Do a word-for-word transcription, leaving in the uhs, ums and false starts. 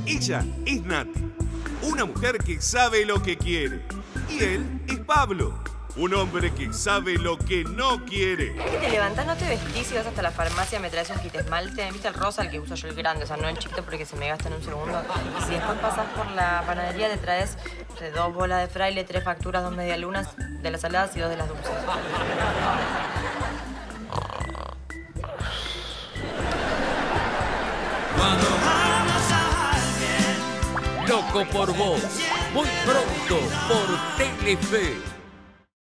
Ella es Nati, una mujer que sabe lo que quiere. Y él es Pablo, un hombre que sabe lo que no quiere. ¿Es que te levantás, no te vestís y vas hasta la farmacia, me traes un kit esmalte? ¿Viste el rosa, el que uso yo, el grande? O sea, no el chiquito porque se me gasta en un segundo. Y si después pasás por la panadería, te traes no sé, dos bolas de fraile, tres facturas, dos medialunas de las saladas y dos de las dulces. Cuando amas a alguien, Loco por vos, muy pronto por Telefe.